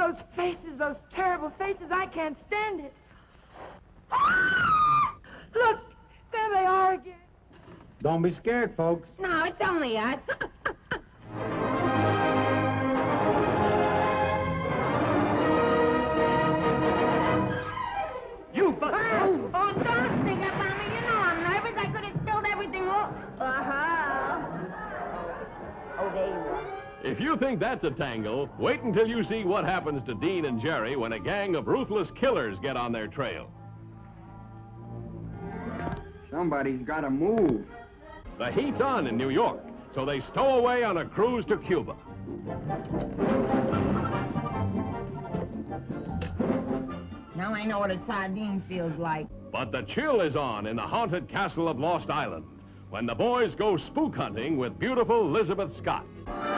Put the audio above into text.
Those faces, those terrible faces, I can't stand it. Look, there they are again. Don't be scared, folks. No, it's only us. You Oh, don't sneak up on me. You know I'm nervous. I could have spilled everything all... Oh, there you are. If you think that's a tangle, wait until you see what happens to Dean and Jerry when a gang of ruthless killers get on their trail. Somebody's got to move. The heat's on in New York, so they stow away on a cruise to Cuba. Now I know what a sardine feels like. But the chill is on in the haunted castle of Lost Island when the boys go spook hunting with beautiful Elizabeth Scott.